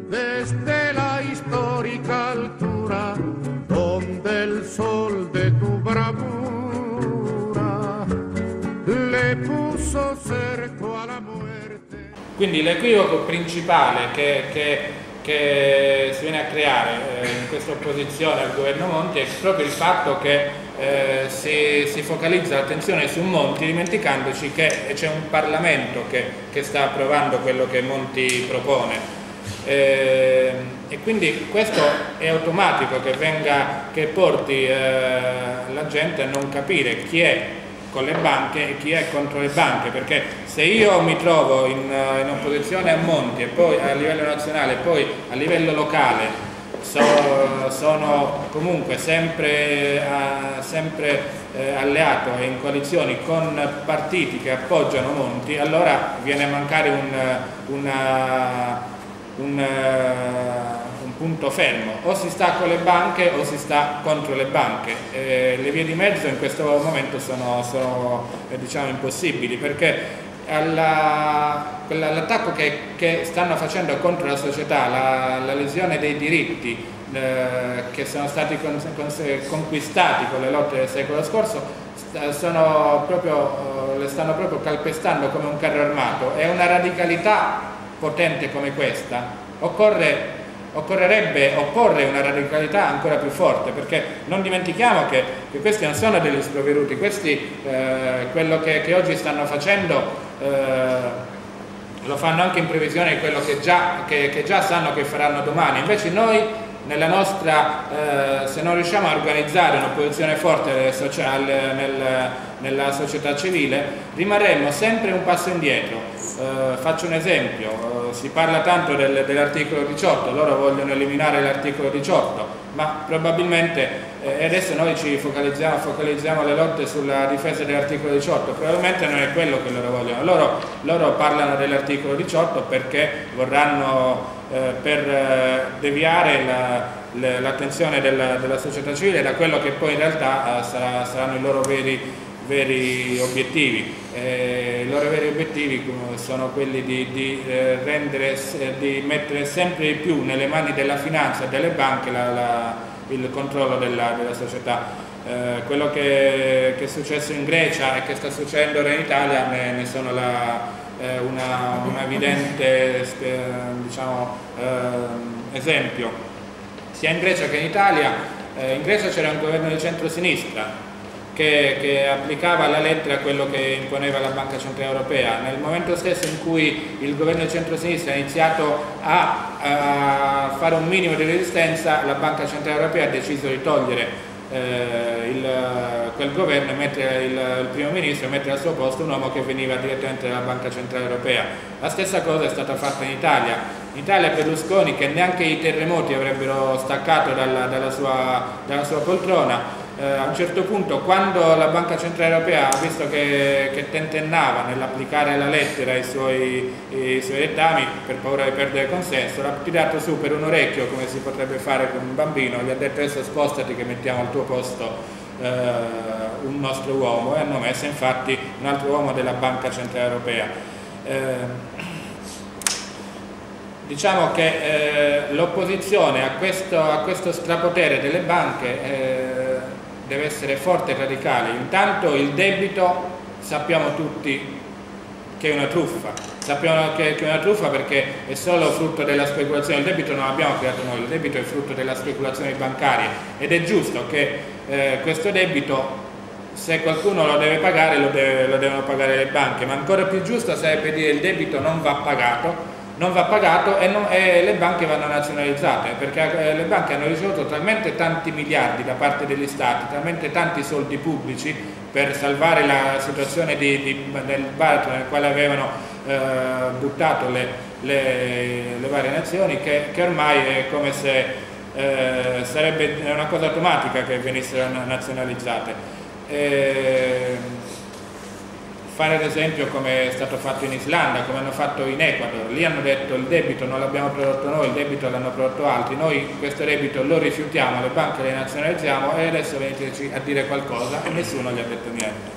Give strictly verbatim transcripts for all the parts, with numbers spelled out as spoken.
desde la histórica altura donde el sol de tu bravura le puso cerco a la muerte. Quindi l'equivoco principale che, che, che si viene a creare eh, in questa opposizione al governo Monti è proprio il fatto che eh, si, si focalizza l'attenzione su Monti dimenticandoci che c'è un Parlamento che, che sta approvando quello che Monti propone. Eh, e quindi questo è automatico che, venga, che porti eh, la gente a non capire chi è con le banche e chi è contro le banche, perché se io mi trovo in, in opposizione a Monti e poi a livello nazionale e poi a livello locale so, sono comunque sempre, uh, sempre uh, alleato e in coalizioni con partiti che appoggiano Monti, allora viene a mancare un, una, un, uh, un punto fermo: o si sta con le banche o si sta contro le banche. Eh, le vie di mezzo in questo momento sono, sono eh, diciamo impossibili, perché l'attacco che, che stanno facendo contro la società, la, la lesione dei diritti eh, che sono stati con, con, conquistati con le lotte del secolo scorso, sono proprio, le stanno proprio calpestando come un carro armato, e una radicalità potente come questa occorre occorrerebbe opporre una radicalità ancora più forte, perché non dimentichiamo che, che questi non sono degli sprovveduti, questi eh, quello che, che oggi stanno facendo eh, lo fanno anche in previsione di quello che già, che, che già sanno che faranno domani. Invece noi nella nostra, eh, se non riusciamo a organizzare un'opposizione forte sociale, nel, nella società civile, rimarremo sempre un passo indietro. Eh, faccio un esempio: eh, si parla tanto del, dell'articolo diciotto, loro vogliono eliminare l'articolo diciotto, ma probabilmente, e eh, adesso noi ci focalizziamo, focalizziamo le lotte sulla difesa dell'articolo diciotto, probabilmente non è quello che loro vogliono. Loro, loro parlano dell'articolo diciotto perché vorranno eh, per eh, deviare l'attenzione della, della società civile da quello che poi in realtà eh, sarà, saranno i loro veri, veri obiettivi. Eh, I loro veri obiettivi sono quelli di, di, eh, rendere, di mettere sempre di più nelle mani della finanza e delle banche la, la, il controllo della, della società. Eh, quello che, che è successo in Grecia e che sta succedendo ora in Italia ne, ne sono la, eh, una, un evidente eh, diciamo, eh, esempio. Sia in Grecia che in Italia. Eh, in Grecia c'era un governo di centrosinistra Che, che applicava alla lettera quello che imponeva la Banca Centrale Europea. Nel momento stesso in cui il governo di centrosinistra ha iniziato a, a fare un minimo di resistenza, la Banca Centrale Europea ha deciso di togliere eh, il, quel governo e mettere il, il primo ministro e mettere al suo posto un uomo che veniva direttamente dalla Banca Centrale Europea. La stessa cosa è stata fatta in Italia. In Italia Berlusconi, che neanche i terremoti avrebbero staccato dalla, dalla, sua, dalla sua poltrona, Eh, a un certo punto, quando la Banca Centrale Europea ha visto che, che tentennava nell'applicare la lettera ai suoi, ai suoi dettami per paura di perdere consenso, l'ha tirato su per un orecchio, come si potrebbe fare con un bambino, gli ha detto: adesso spostati che mettiamo al tuo posto eh, un nostro uomo, e hanno messo infatti un altro uomo della Banca Centrale Europea. Eh, Diciamo che eh, l'opposizione a questo, a questo strapotere delle banche eh, deve essere forte e radicale. Intanto il debito sappiamo tutti che è una truffa, sappiamo che, che è una truffa perché è solo frutto della speculazione. Il debito non l'abbiamo creato noi, il debito è frutto della speculazione bancaria, ed è giusto che eh, questo debito, se qualcuno lo deve pagare, lo, deve, lo devono pagare le banche, ma ancora più giusto sarebbe dire: il debito non va pagato, non va pagato e, non, e le banche vanno nazionalizzate, perché eh, le banche hanno ricevuto talmente tanti miliardi da parte degli stati, talmente tanti soldi pubblici per salvare la situazione di, di, del baratro nel quale avevano eh, buttato le, le, le varie nazioni, che, che ormai è come se eh, sarebbe una cosa automatica che venissero nazionalizzate. E, fare ad esempio come è stato fatto in Islanda, come hanno fatto in Ecuador. Lì hanno detto: il debito non l'abbiamo prodotto noi, il debito l'hanno prodotto altri, noi questo debito lo rifiutiamo, le banche le nazionalizziamo, e adesso veniteci a dire qualcosa, e nessuno gli ha detto niente.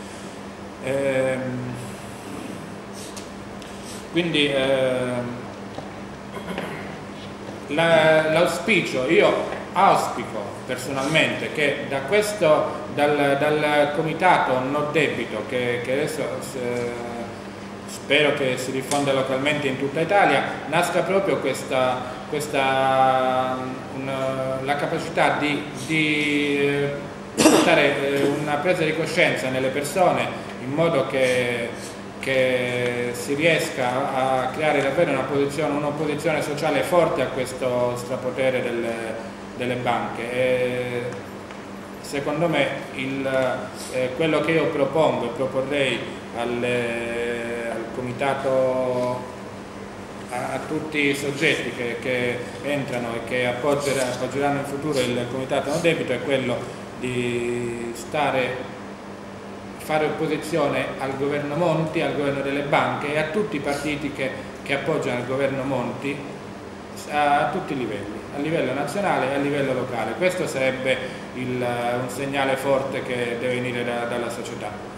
Ehm, quindi ehm, l'auspicio, io auspico personalmente che da questo, dal, dal comitato no debito che, che adesso eh, spero che si diffonda localmente in tutta Italia, nasca proprio questa, questa una, la capacità di, di portare una presa di coscienza nelle persone in modo che, che si riesca a creare davvero una posizione, un'opposizione sociale forte a questo strapotere delle, delle banche. E secondo me il, eh, quello che io propongo e proporrei alle, al comitato, a, a tutti i soggetti che, che entrano e che appoggeranno in futuro il comitato no debito è quello di stare, fare opposizione al governo Monti, al governo delle banche e a tutti i partiti che, che appoggiano il governo Monti a tutti i livelli, a livello nazionale e a livello locale. Questo sarebbe il, un segnale forte che deve venire da, dalla società.